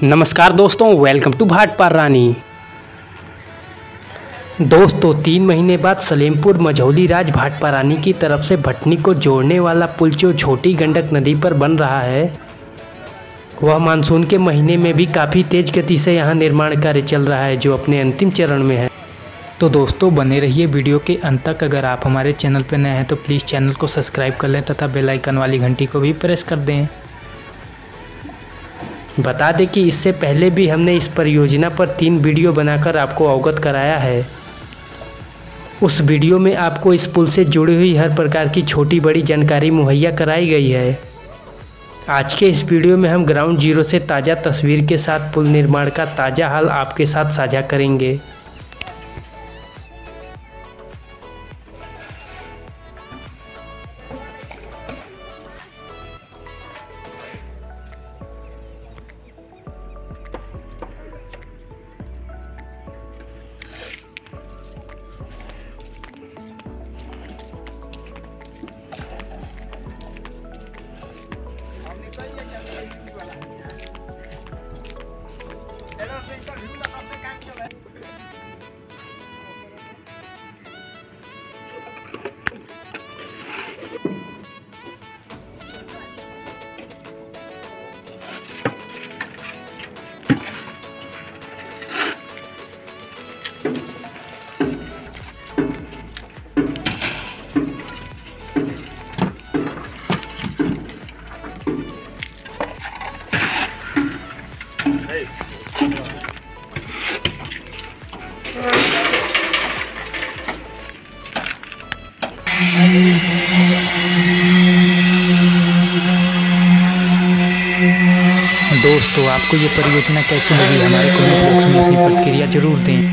नमस्कार दोस्तों, welcome to भाटपारानी। दोस्तों 3 महीने बाद सलेमपुर मझौली राज भाटपारानी की तरफ से भटनी को जोड़ने वाला पुल जो छोटी गंडक नदी पर बन रहा है, वह मानसून के महीने में भी काफ़ी तेज़ गति से यहाँ निर्माण कार्य चल रहा है, जो अपने अंतिम चरण में है। तो दोस्तों बने रहिए वीडियो के अंत तक। अगर आप हमारे चैनल पर नए हैं तो प्लीज़ चैनल को सब्सक्राइब कर लें तथा बेल आइकन वाली घंटी को भी प्रेस कर दें। बता दें कि इससे पहले भी हमने इस परियोजना पर 3 वीडियो बनाकर आपको अवगत कराया है। उस वीडियो में आपको इस पुल से जुड़ी हुई हर प्रकार की छोटी बड़ी जानकारी मुहैया कराई गई है। आज के इस वीडियो में हम ग्राउंड जीरो से ताज़ा तस्वीर के साथ पुल निर्माण का ताज़ा हाल आपके साथ साझा करेंगे। दोस्तों आपको ये परियोजना कैसी लगी, हमारे कमेंट बॉक्स में अपनी प्रतिक्रिया जरूर दें।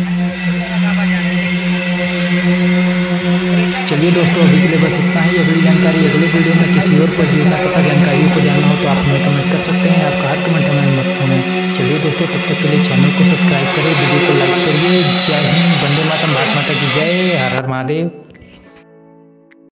चलिए दोस्तों अभी के लिए बस इतना ही। अगली जानकारी अगले वीडियो में किसी और परियोजना तथा जानकारियों को जानना हो तो आप हमें कमेंट कर सकते हैं। आपका हर कमेंट हमें महत्वपूर्ण है। चलिए दोस्तों तब तक के लिए चैनल को सब्सक्राइब करें, वीडियो को लाइक करिए। जय हिंद, वंदे मातरम, भारत माता की जय, हर हर महादेव।